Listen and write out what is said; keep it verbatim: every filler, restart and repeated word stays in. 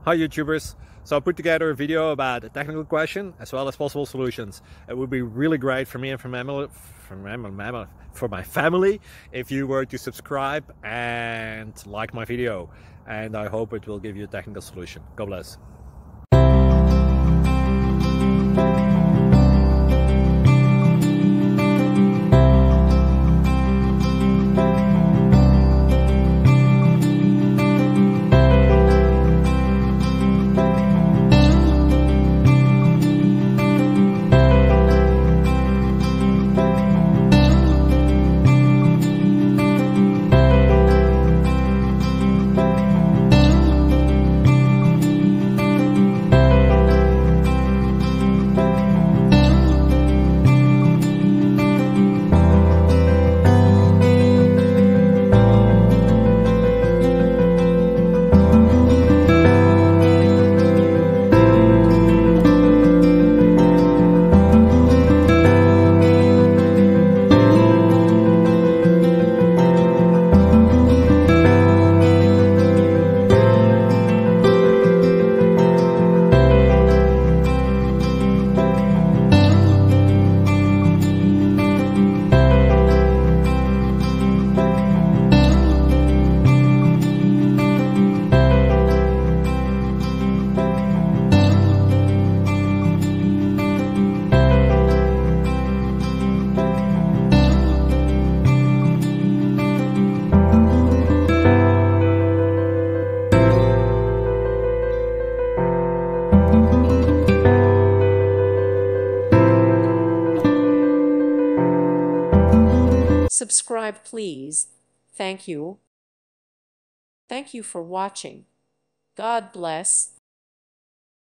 Hi YouTubers! So I put together a video about a technical question as well as possible solutions. It would be really great for me and for, mammal, for, mammal, for my family if you were to subscribe and like my video, and I hope it will give you a technical solution. God bless. Subscribe, please. Thank you. Thank you for watching. God bless.